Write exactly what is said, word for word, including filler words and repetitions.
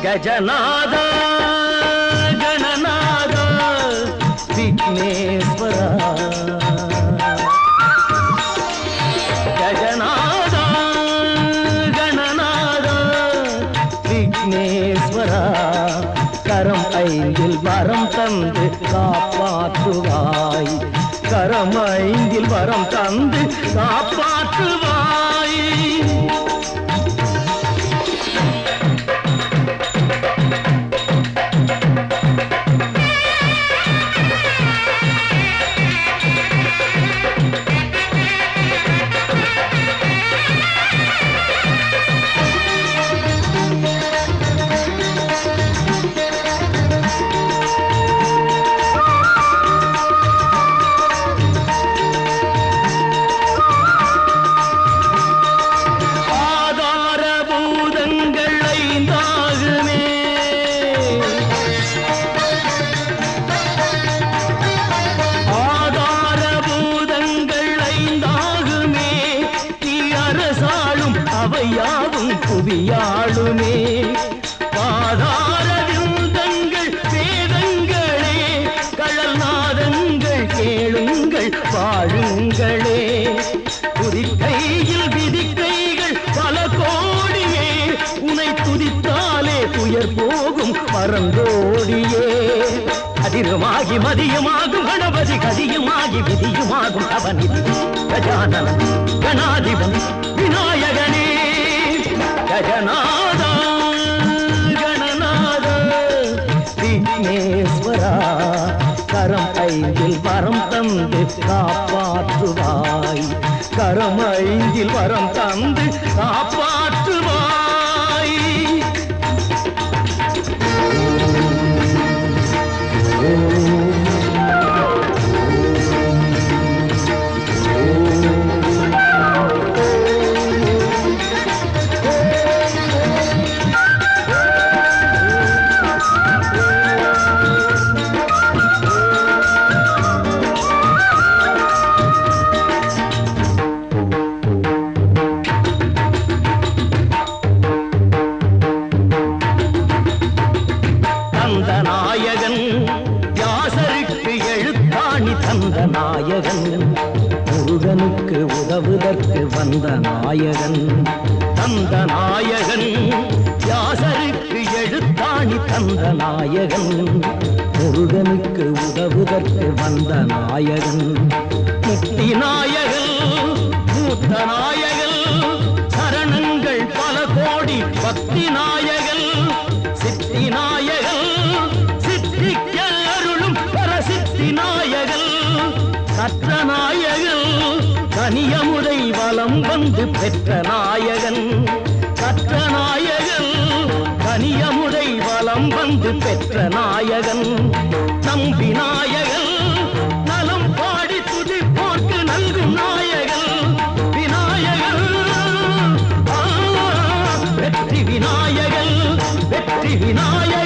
ಗಜನಾದ ಗಣನಾದ ವಿಘ್ನೇಶ್ವರ ಗಜನಾದ ಗಣನಾದ விக்னேஸ்வர கரம் ஐந்தில் வரம் தந்து காப்பாற்றுவாய் கரம் ஐந்தில் வரம் தந்து காப்பாற்றுவாய் அவையாவும் புவியாளுமே பாதார விந்தங்கள் வேதங்களே கழல் நாதங்கள் கேளுங்கள் வாழுங்களே துதிக்கையில் விதிக்கைகள் பல கோடியே உனை துதித்தாலே துயர் போகும் பரங்கோடியே அதிரமாகி மதியமாகும் கணபதி கதியுமாகி விதியுமாகும் அவனிதி கஜானன் கணாதிபன் விநாயகனே கஜநாத கணநாத விக்னேஸ்வரா கரம் ஐந்தில் வரம் தந்து காப்பாற்றுவாய் கரம் ஐந்தில் வரம் தந்து காப்பாற்றுவாய் நாயகன் வியாசருக்கு எழுத்தாணி தந்த நாயகன் முருகனுக்கு உதவுதற்கு வந்த நாயகன் தந்த நாயகன் வியாசருக்கு எழுத்தாணி தந்த நாயகன் முருகனுக்கு உதவுதற்கு வந்த நாயகன் முக்தி நாயகன் மூத்த நாயகன் சரணங்கள் பல கோடி பக்தி நாயகன் சித்தி நாயகன் கற்ற நாயகன் கனியமுதை வலம் வந்து பெற்ற நாயகன் கற்ற நாயகன் கனியமுதை வலம் வந்து பெற்ற நாயகன் நம்பி நாயகன் நலம் பாடி துதிப்போர்க்கு நல்கும் நாயகன் விநாயகன் வெற்றி விநாயகன் வெற்றி விநாயகன்